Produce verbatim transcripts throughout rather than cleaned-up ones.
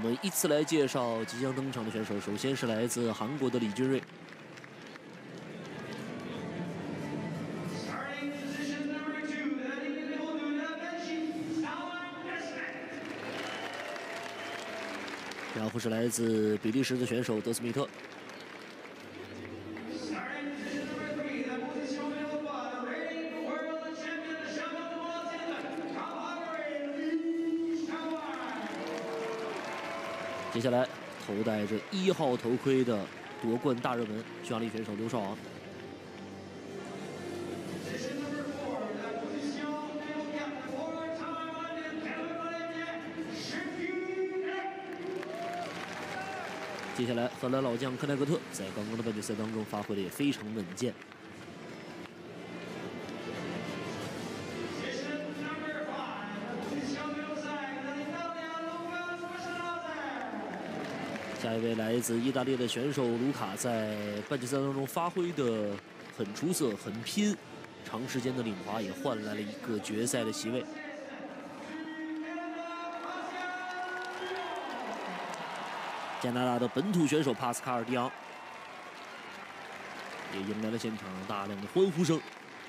们依次来介绍即将登场的选手。首先是来自韩国的李俊睿。 然后是来自比利时的选手德斯米特。接下来，头戴着一号头盔的夺冠大热门匈牙利选手刘少昂。 接下来，荷兰老将克奈格特在刚刚的半决赛当中发挥的也非常稳健。下一位来自意大利的选手卢卡在半决赛当中发挥的很出色、很拼，长时间的领滑也换来了一个决赛的席位。 加拿大的本土选手帕斯卡尔·迪昂也迎来了现场大量的欢呼声。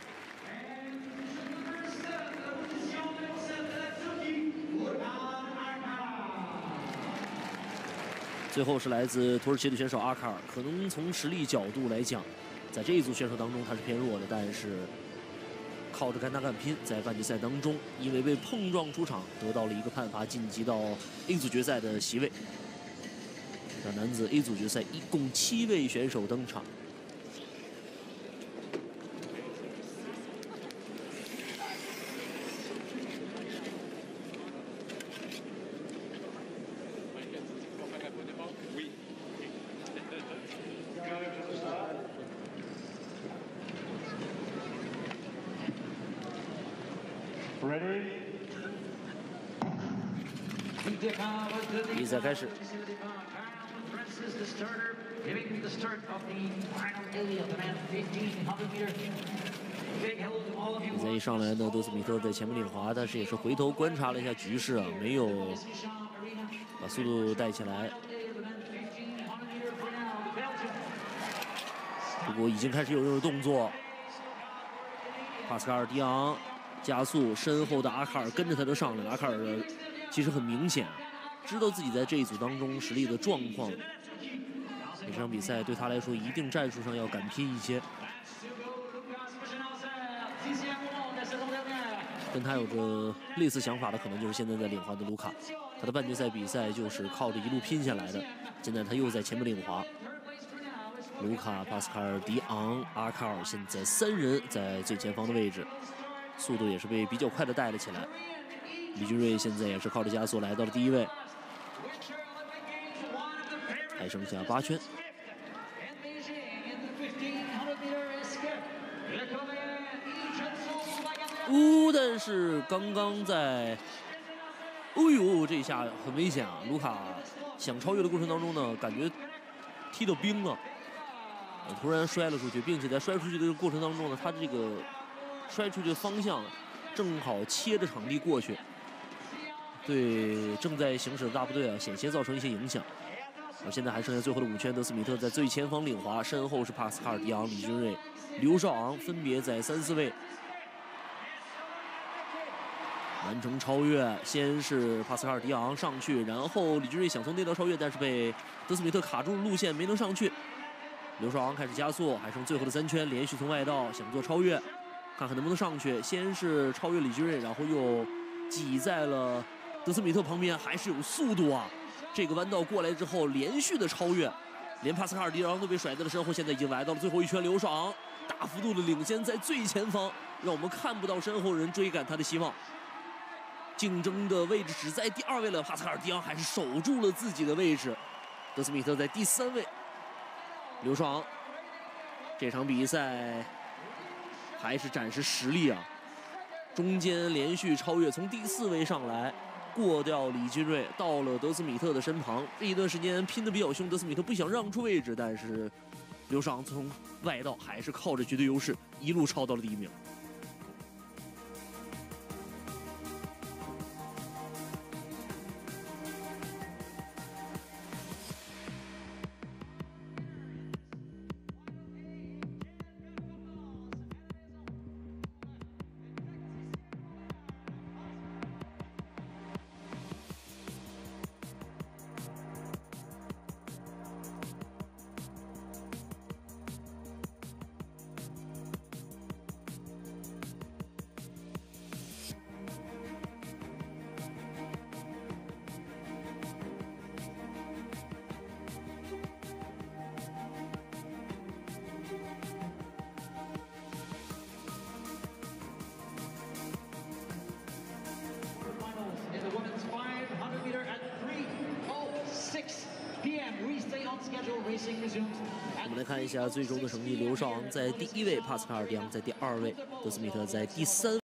最后是来自土耳其的选手阿卡尔，可能从实力角度来讲，在这一组选手当中他是偏弱的，但是靠着干打干拼，在半决赛当中因为被碰撞出场，得到了一个判罚，晋级到 A 组决赛的席位。 让男子 A 组决赛一共七位选手登场。比赛开始。 The starter, giving the start of the final day of the man fifteen hundred meter. Big hello to all of you. 比赛一上来呢，德斯米特在前面领滑，但是也是回头观察了一下局势啊，没有把速度带起来。不过已经开始有这种动作。帕斯卡尔·迪昂加速，身后的阿卡尔跟着他就上来了。阿卡尔其实很明显，知道自己在这一组当中实力的状况。 这场比赛对他来说，一定战术上要敢拼一些。跟他有着类似想法的，可能就是现在在领滑的卢卡。他的半决赛比赛就是靠着一路拼下来的。现在他又在前面领滑。卢卡、帕斯卡尔、迪昂、阿卡尔现在三人在最前方的位置，速度也是被比较快的带了起来。李俊睿现在也是靠着加速来到了第一位。 还剩下八圈。呜、哦，但是刚刚在，哦呦，这一下很危险啊！卢卡想超越的过程当中呢，感觉踢到冰了，突然摔了出去，并且在摔出去的过程当中呢，他这个摔出去的方向正好切着场地过去，对正在行驶的大部队啊，险些造成一些影响。 现在还剩下最后的五圈，德斯米特在最前方领滑，身后是帕斯卡尔·迪昂、李俊睿、刘少昂，分别在三四位完成超越。先是帕斯卡尔·迪昂上去，然后李俊睿想从内道超越，但是被德斯米特卡住了路线，没能上去。刘少昂开始加速，还剩最后的三圈，连续从外道想做超越，看看能不能上去。先是超越李俊睿，然后又挤在了德斯米特旁边，还是有速度啊！ 这个弯道过来之后，连续的超越，连帕斯卡尔·迪昂都被甩在了身后。现在已经来到了最后一圈，刘少昂大幅度的领先在最前方，让我们看不到身后人追赶他的希望。竞争的位置只在第二位了，帕斯卡尔·迪昂还是守住了自己的位置。德斯米特在第三位，刘少昂这场比赛还是展示实力啊！中间连续超越，从第四位上来。 过掉李俊睿，到了德斯米特的身旁。这一段时间拼得比较凶，德斯米特不想让出位置，但是刘少昂从外道还是靠着绝对优势，一路超到了第一名。 racing resumes. 我们来看一下最终的成绩：刘少昂在第一位，帕斯卡尔·迪昂在第二位，德斯米特在第三。